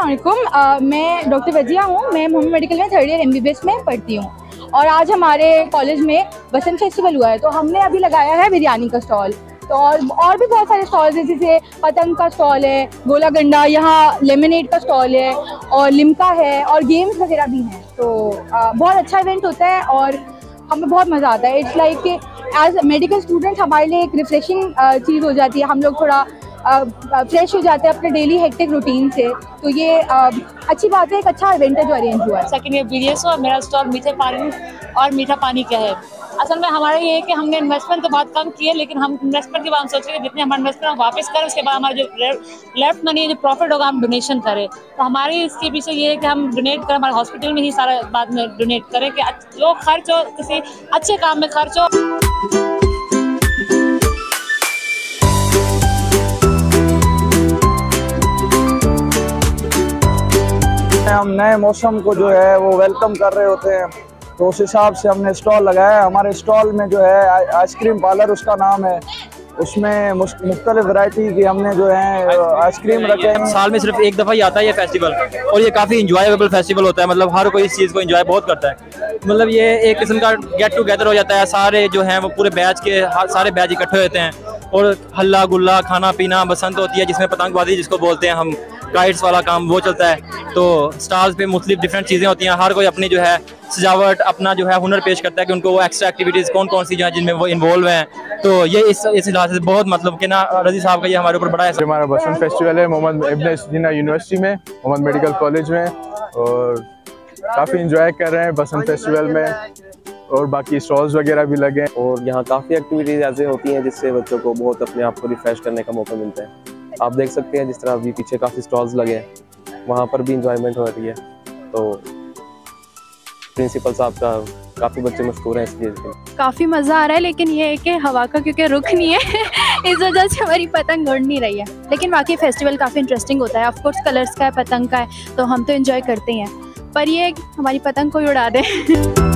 अस्सलामुअलैकुम। मैं डॉक्टर वजिया हूँ। मैं मोहम्मद मेडिकल में 3rd ईयर MBBS में पढ़ती हूँ और आज हमारे कॉलेज में बसंत फेस्टिवल हुआ है, तो हमने अभी लगाया है बिरयानी का स्टॉल। तो और भी बहुत सारे स्टॉल्स हैं, जैसे पतंग का स्टॉल है, गोला गंडा, यहाँ लेमनेड का स्टॉल है और लिम्का है और गेम्स वगैरह भी हैं। तो बहुत अच्छा इवेंट होता है और हमें बहुत मज़ा आता है। It's like as medical student हमारे लिए एक रिफ्रेशिंग चीज़ हो जाती है। हम लोग थोड़ा फ्रेश हो जाते हैं अपने डेली हेक्टिक रूटीन से, तो ये अच्छी बात है। एक अच्छा इवेंट है जो अरेंज हुआ है। सेकंड ईयर BDS और मेरा स्टॉल मीठे पानी और मीठा पानी क्या है। असल में हमारा ये है कि हमने इन्वेस्टमेंट तो बहुत कम की है, लेकिन हम इन्वेस्टमेंट के बाद हम सोच रहे हैं जितने हमारा इन्वेस्टमेंट हम वापस करें, उसके बाद हमारा जो लेफ्ट मनी है, जो प्रॉफिट होगा, हम डोनेशन करें। तो हमारी इसके पीछे ये है कि हम डोनेट करें, हमारे हॉस्पिटल में ही सारा बाद में डोनेट करें कि लोग खर्च हो, किसी अच्छे काम में खर्च हो। हम नए मौसम को जो है वो वेलकम कर रहे होते हैं, तो उस हिसाब से हमने स्टॉल लगाया है। हमारे स्टॉल में जो है आइसक्रीम पार्लर उसका नाम है, उसमें मुख्तलिफ वैरायटी की हमने जो है आइसक्रीम रखे हैं। साल में सिर्फ एक दफ़ा ही आता है ये फेस्टिवल और ये काफ़ी इंजॉयबल फेस्टिवल होता है। मतलब हर कोई इस चीज़ को इंजॉय बहुत करता है। मतलब ये एक किस्म का गेट टुगेदर हो जाता है। सारे जो हैं वो पूरे बैच के सारे बैच इकट्ठे होते हैं और हल्ला गुल्ला खाना पीना बसंत होती है, जिसमें पतंगबाजी जिसको बोलते हैं हम, काइट्स वाला काम वो चलता है। तो स्टॉल्स पे मुख्तलिफ डिफरेंट चीज़ें होती हैं। हर कोई अपनी जो है सजावट अपना जो है हुनर पेश करता है कि उनको वो एक्स्ट्रा एक्टिविटीज़ कौन कौन सी जो है जिनमें वो इन्वॉल्व हैं। तो ये इस लिहाज से बहुत मतलब कि ना रजी साहब का ये हमारे ऊपर बड़ा है। हमारा बसंत फेस्टिवल है मोहम्मद इब्न सीना यूनिवर्सिटी में, मोहम्मद मेडिकल कॉलेज में, और काफ़ी इंजॉय कर रहे हैं बसंत फेस्टिवल में और बाकी स्टॉल्स वगैरह भी लगे हैं। और यहाँ काफ़ी एक्टिविटीज़ ऐसे होती हैं जिससे बच्चों को बहुत अपने आप को रिफ्रेश करने का मौका मिलता है। आप देख सकते हैं जिस तरह अभी पीछे काफ़ी स्टॉल्स लगे हैं, वहाँ पर भी इंजॉयमेंट हो रही है। तो प्रिंसिपल साहब का काफ़ी बच्चे मशहूर हैं इस चीज़ के। काफ़ी मज़ा आ रहा है, लेकिन ये है कि हवा का क्योंकि रुख नहीं है इस वजह से हमारी पतंग उड़ नहीं रही है। लेकिन बाकी फेस्टिवल काफ़ी इंटरेस्टिंग होता है। ऑफ कोर्स कलर्स का है, पतंग का है, तो हम तो एंजॉय करते हैं, पर ये हमारी पतंग कोई उड़ा दे।